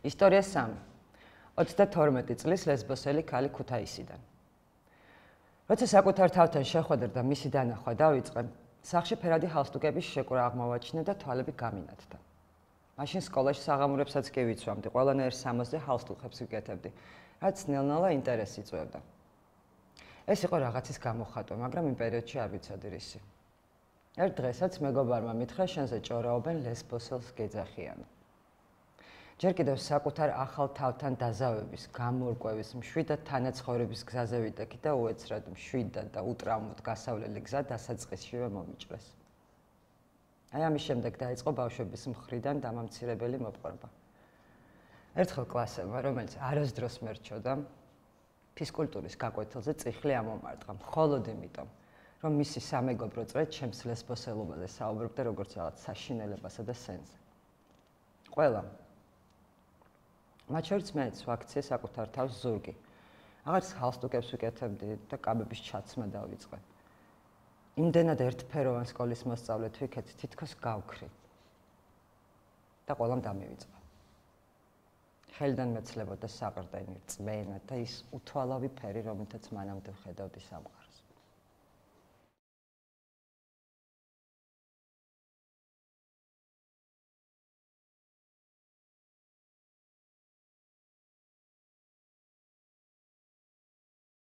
ისტორია 3. 32 წლის ლესბოსელი ქალი ქუთაისიდან. როცა საკუთარ თავთან შეხვედრა და მისი დანახვა დავიწყე, სახლში ფერადი ჰალსტუკების შეკვრა აღმოვაჩინე და თვალები გამინათდა. მაშინ სკოლაში საღამურებსაც კი ვიცვამდი, ყველანაირ 60-ზე ჰალსტუკებს ვიკეთებდი, რაც ნელ-ნელა ინტერესი იწვევდა. ეს იყო რაღაცის გამოხატვა, მაგრამ იმ პერიოდში არ ვიცოდი რისი. ერთ დღესაც მეგობარმა მითხრა, შენზე ჭორაობენ ლესბოსელს გეძახიან. ჯერ კიდევ საკუთარ ახალ თავთან დაზავების, გამორკვევის, მშვიდად თანაცხოვრების გზაზე ვიდექი და უეცრად მშვიდად და უტრამოდ გასავლელი გზა დასაწყისშივე მომიჭრეს. აი ამის შემდეგ დაიწყო ბავშვების მხრიდან დამამცირებელი მოპყრობა. ერთხელ კლასელმა, რომელიც არასდროს მერჩოდა, ფიზკულტურის გაკვეთილზე წიხლი ამომარტყა, მხოლოდ იმიტომ, რომ მისი სამეგობრო წრე ჩემს ლესბოსელობაზე საუბრობდა როგორც რაღაც საშინელებასა და სენზე. ყველამ მათ შორის მეც ვაქციე საკუთარ თავს ზურგი. აღარც ჰალსტუკებს ვიკეთებდი და კაბების ჩაცმა დავიწყე. იმდენად ერთფეროვან სკოლის მოსწავლეთ ვიქეთ, თითქოს გავქრი. და ყველამ დამივიწყა. ხელიდან მეცლებოდა საყრდენი, რწმენა და ის უთვალავი ფერი, რომელთაც მანამდე ვხედავდი სამყაროს.